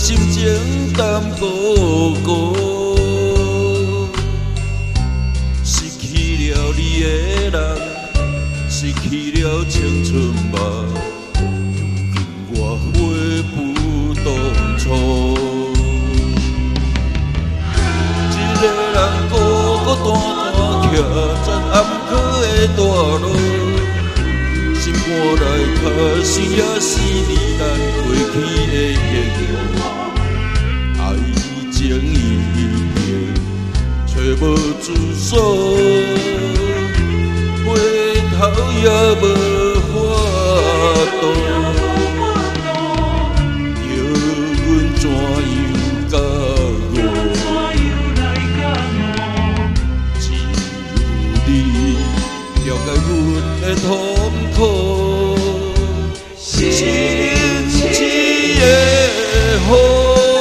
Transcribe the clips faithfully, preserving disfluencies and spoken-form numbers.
心情淡薄孤，失去了你的人，失去了青春吧，如今我悔不当初。一个人孤孤单单徛在暗河的大路，心肝内卡是也是你咱过去的愿望。爱情已经找无住所，回头也无法度，叫阮怎样甲我？只有你了解阮的痛苦，心痴的好。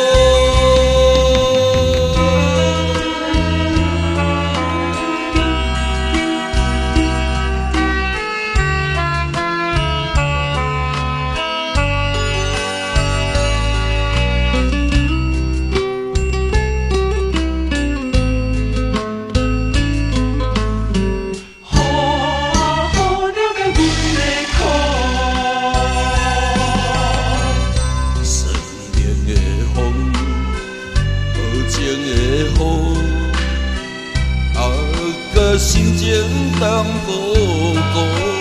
心情淡薄孤，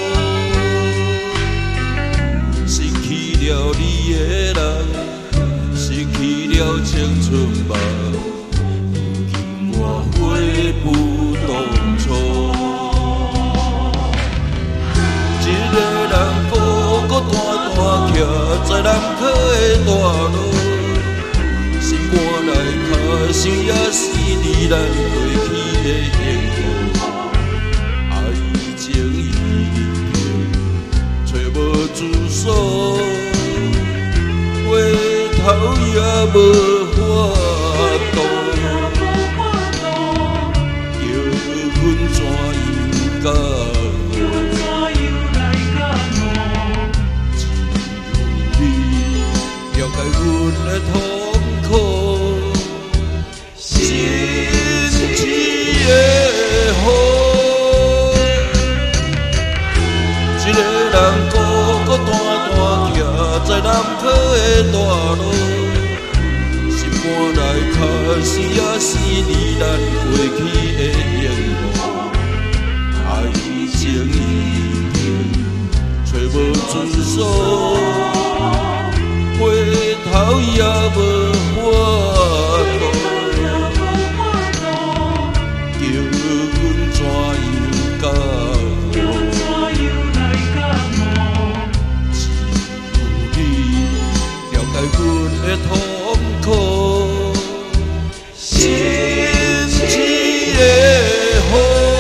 失去了你的人，失去了青春吧，如今我悔不当初。一个人孤孤单单徛在南柯的大路，心肝内卡想也是你咱过去的幸福。情已经找无住所，回头也无法度，叫阮怎样甲我？只有你了解阮的痛苦，心痴的好。一个人孤孤单单徛在南柯的大路，心肝内卡是也是你咱过去的愿望。爱情已经找无住所，回头也无法度，叫阮怎样甲我？爱阮的痛苦，心痴的好。